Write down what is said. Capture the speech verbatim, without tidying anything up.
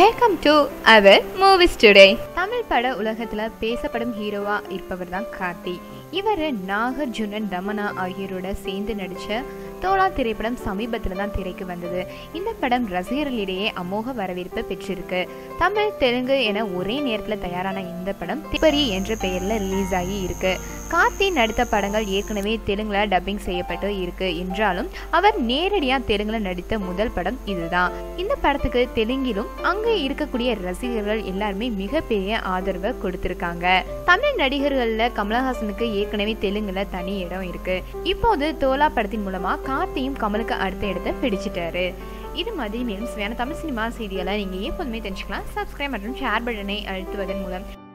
Welcome to our movies today. Tamil பட உலகத்துல பேசப்படும் ஹீரோவா இருப்பவர் தான் கார்த்தி. இவர் நாகார்ஜுனன், தமன்னா ஆகியோரோட சேர்ந்து நடிச்ச தோழா திரைப்படம் சமீபத்தில் தான் திரைக்கு வந்தது. இந்த படம் ரசிகர்களிடையே அமோக வரவேற்பு பெற்றிருக்கு. தமிழ், தெலுங்கு என ஒரே நேரத்தில் தயாரான இந்த படம் திப்பரி என்ற பெயர்ல ரிலீஸ் ஆகி இருக்கு. கார்த்தி நடித்த படங்கள் ஏற்கனவே தெலுங்குல டப்பிங் செய்யப்பட்டு இருக்கு என்றாலும் அவர் நேரடியா தெலுங்குல நடித்த முதல் படம் இதுதான். இந்த படத்துக்கு தெலுங்கிலும் அங்க இருக்கக்கூடிய ரசிகர்கள் எல்லாருமே மிகப்பெரிய ஆதரவை கொடுத்திருக்காங்க. தமிழ் நடிகர்கள்ல கமலஹாசனுக்கு ஏற்கனவே தெலுங்குல தனி இடம் இருக்கு. இப்போது தோழா படத்தின் மூலமா கார்த்தியும் கமலுக்கு அடுத்த இடத்தை பிடிச்சிட்டாரு. இது மாதிரி மேலும் சுவையான தமிழ் சினிமா செய்திகளை நீங்க எப்போதுமே தெரிஞ்சுக்கலாம். சப்ஸ்கிரைப் மற்றும் ஷேர் பட்டனை அழுத்துவதன் மூலம்